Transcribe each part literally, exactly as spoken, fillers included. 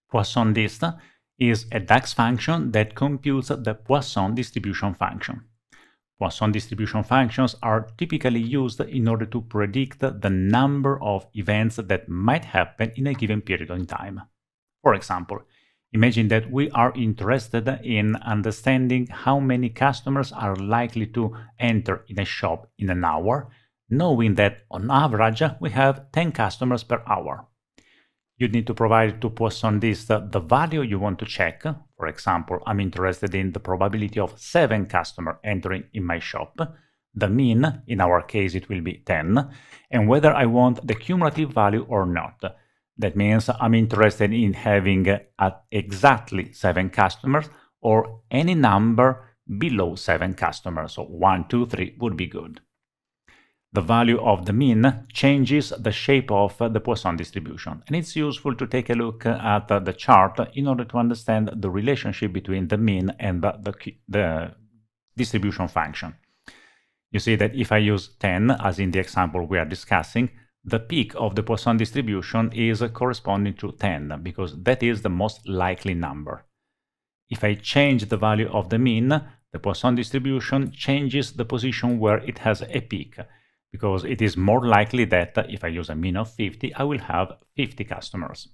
Poisson dist is a DAX function that computes the Poisson distribution function. Poisson distribution functions are typically used in order to predict the number of events that might happen in a given period of time. For example, imagine that we are interested in understanding how many customers are likely to enter in a shop in an hour, knowing that on average we have ten customers per hour. You need to provide to Poisson dist the value you want to check. For example, I'm interested in the probability of seven customers entering in my shop. The mean, in our case, it will be ten, and whether I want the cumulative value or not. That means I'm interested in having at exactly seven customers or any number below seven customers. So one, two, three would be good. The value of the mean changes the shape of the Poisson distribution, and it's useful to take a look at the chart in order to understand the relationship between the mean and the, the, the distribution function. You see that if I use ten, as in the example we are discussing, the peak of the Poisson distribution is corresponding to ten, because that is the most likely number. If I change the value of the mean, the Poisson distribution changes the position where it has a peak, because it is more likely that if I use a mean of fifty, I will have fifty customers.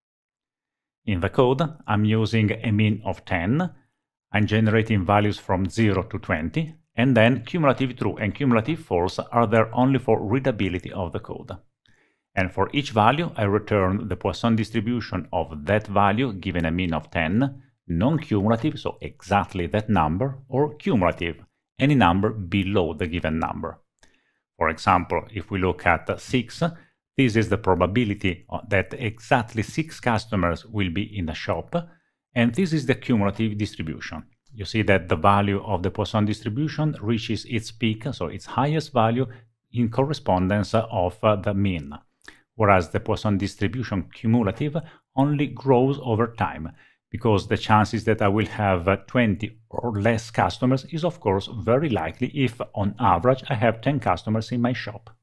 In the code, I'm using a mean of ten, I'm generating values from zero to twenty, and then cumulative true and cumulative false are there only for readability of the code. And for each value, I return the Poisson distribution of that value given a mean of ten, non-cumulative, so exactly that number, or cumulative, any number below the given number. For example, if we look at six, this is the probability that exactly six customers will be in the shop, and this is the cumulative distribution. You see that the value of the Poisson distribution reaches its peak, so its highest value, in correspondence of the mean, whereas the Poisson distribution cumulative only grows over time, because the chances that I will have twenty or less customers is of course very likely if on average I have ten customers in my shop.